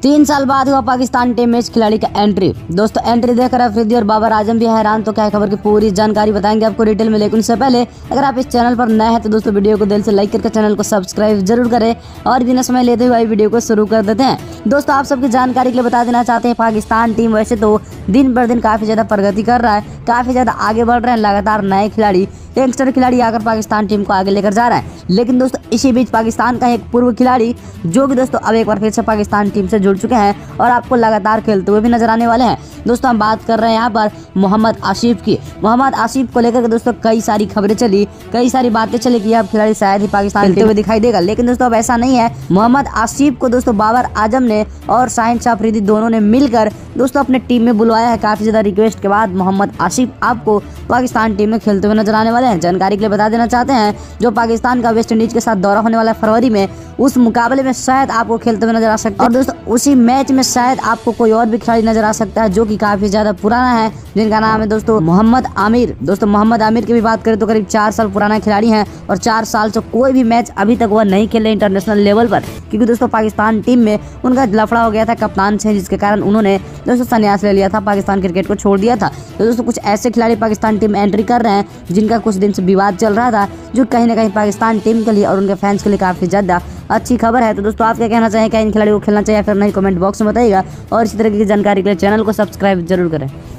3 साल बाद हुआ पाकिस्तान टीम में इस खिलाड़ी का एंट्री। दोस्तों एंट्री देखकर अफरीदी और बाबर आजम भी हैरान। तो क्या है खबर की पूरी जानकारी बताएंगे आपको डिटेल में, लेकिन उससे पहले अगर आप इस चैनल पर नए हैं तो दोस्तों वीडियो को दिल से लाइक करके चैनल को सब्सक्राइब जरूर करें और बिना समय लेते हुए वीडियो को शुरू कर देते हैं। दोस्तों आप सबकी जानकारी के लिए बता देना चाहते हैं, पाकिस्तान टीम वैसे तो दिन पर दिन काफ़ी ज़्यादा प्रगति कर रहा है, काफ़ी ज़्यादा आगे बढ़ रहे हैं। लगातार नए खिलाड़ी, यंगस्टर खिलाड़ी आकर पाकिस्तान टीम को आगे लेकर जा रहा है। लेकिन दोस्तों इसी बीच पाकिस्तान का एक पूर्व खिलाड़ी जो कि दोस्तों अब एक बार फिर से पाकिस्तान टीम से जुड़ चुके हैं और आपको लगातार खेलते हुए भी नजर आने वाले हैं। दोस्तों हम बात कर रहे हैं यहाँ पर मोहम्मद आसिफ की। मोहम्मद आसिफ को लेकर के दोस्तों कई सारी खबरें चली, कई सारी बातें चली कि अब खिलाड़ी शायद ही पाकिस्तान खेलते हुए दिखाई देगा, लेकिन दोस्तों अब ऐसा नहीं है। मोहम्मद आसिफ को दोस्तों बाबर आजम ने और शाहिन शाह अफरीदी दोनों ने मिलकर दोस्तों अपने टीम में बुलवाया है। काफी ज्यादा रिक्वेस्ट के बाद मोहम्मद आसिफ आपको पाकिस्तान टीम में खेलते हुए नजर आने वाले हैं। जानकारी के लिए बता देना चाहते हैं, जो पाकिस्तान का वेस्ट इंडीज के साथ दौरा होने वाला है फरवरी में, उस मुकाबले में शायद आपको खेलते हुए नजर आ सकता है। और दोस्तों उसी मैच में शायद आपको कोई और भी खिलाड़ी नजर आ सकता है जो कि काफी ज्यादा पुराना है, जिनका नाम है दोस्तों मोहम्मद आमिर। दोस्तों मोहम्मद आमिर की भी बात करें तो करीब 4 साल पुराना खिलाड़ी हैं और 4 साल से कोई भी मैच अभी तक वह नहीं खेले इंटरनेशनल लेवल पर, क्योंकि दोस्तों पाकिस्तान टीम में उनका लफड़ा हो गया था कप्तान से, जिसके कारण उन्होंने दोस्तों संन्यास ले लिया था, पाकिस्तान क्रिकेट को छोड़ दिया था। तो दोस्तों कुछ ऐसे खिलाड़ी पाकिस्तान टीम में एंट्री कर रहे हैं जिनका कुछ दिन से विवाद चल रहा था, जो कहीं ना कहीं पाकिस्तान टीम के लिए और उनके फैंस के लिए काफी ज्यादा अच्छी खबर है। तो दोस्तों आप क्या कहना चाहें, क्या इन खिलाड़ियों को खेलना चाहिए या फिर नहीं, कमेंट बॉक्स में बताइएगा और इसी तरह की जानकारी के लिए चैनल को सब्सक्राइब जरूर करें।